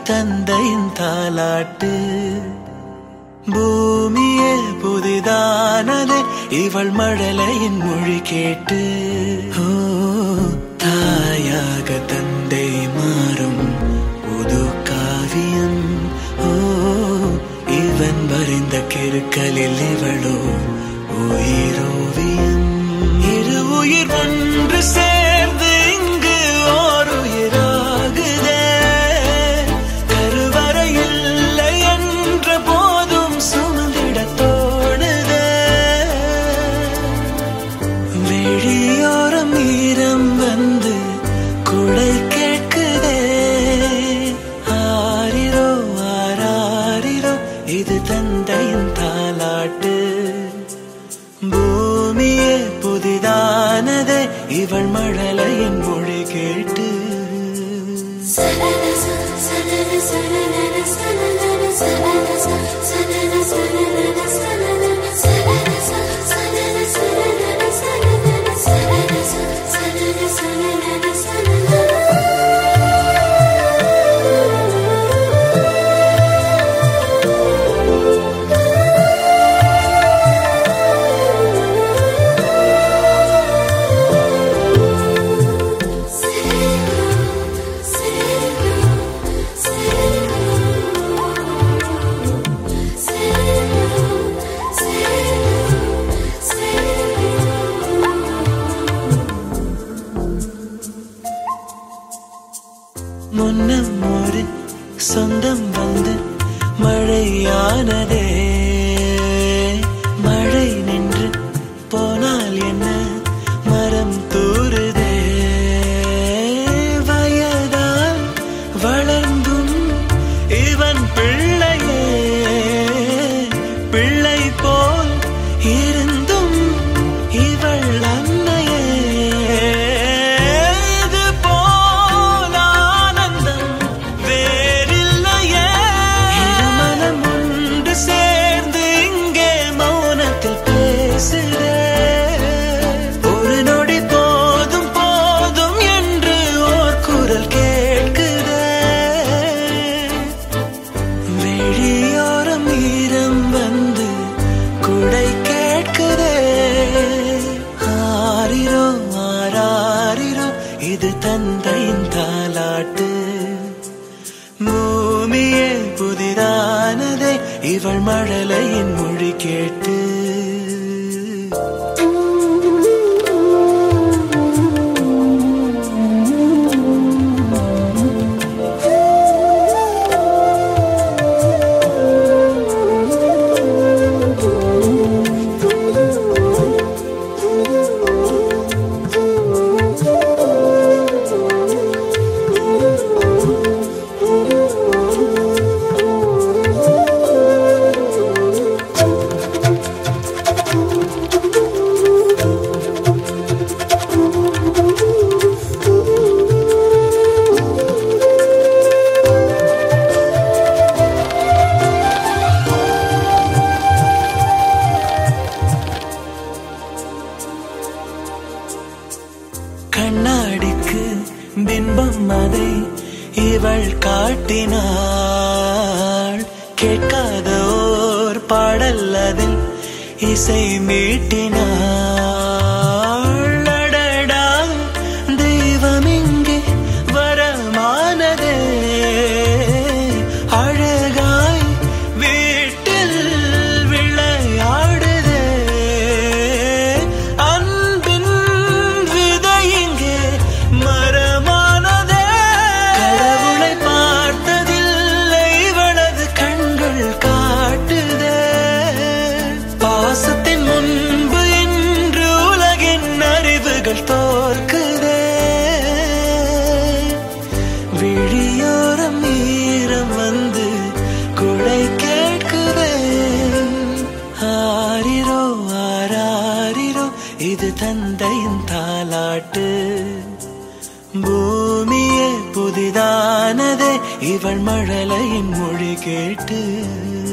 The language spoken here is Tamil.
தந்தையின் தாலாட்டு. பூமியே புதிதானதே இவள் மழலையின் மொழி கேட்டு. ஓ தாயாக தந்தை மாறும் புது காவியம். ஓ இவன் வரைந்த கிறுக்கலில் இவளோ உயிரோவியம். இரு உயிர் ஒன்று சேர்ந்து இங்கு ஓர் உயிராகுதே. கருவறை இல்லை என்ற போதும் சுமந்திட தோணுதே. வெளியோரம் ஈரம் வந்து குடை கேட்குதே. ஆரிரோ ஆராரிரோ இது தந்தையின் தாலாட்டு. பூமியே புதிதானதே இவள் மழலையின் மொழி கேட்டு. முன்னம் ஒரு சொந்தம் வந்து மழையானதே. மழை நின்று போனால் என்ன மரம் தூறுதே. வயதால் வளர்ந்தும் இவன் பிள்ளையே. பிள்ளை போல் இருந்தும் இவள் அன்னையே. ஒரு நொடி போதும் போதும் என்று ஓர் குரல் கேட்குதே. வெளியோரம் ஈரம் வந்து குடை கேட்குதே. ஆரிரோ ஆராரிரோ இது தந்தையின் தாலாட்டு. பூமியே புதிதானதே இவள் மழலையின் மொழி கேட்டு. கண்ணாடிக்கு பிம்பம் அதை இவள் காட்டினாள். கேட்காத ஓர் பாடல் அதில் இசை மீட்டினாள். அடடா தெய்வம் இங்கே வரமானதே. அழகாய் வீட்டில் விளையாடுதே. அன்பின் விதை இங்கே மரமானதே. கடவுளை பார்த்ததில்லை இவளது கண்கள் காட்டுதே. பாசத்தின் முன்பு இன்று உலகின் அறிவுகள் தோற்குதே. விழியோரம் ஈரம் வந்து குடை கேட்குதே. ஆரிரோ ஆராரிரோ இது தந்தையின் தாலாட்டு. பூமியே புதிதானதே இவள் மழலையின் மொழி கேட்டு.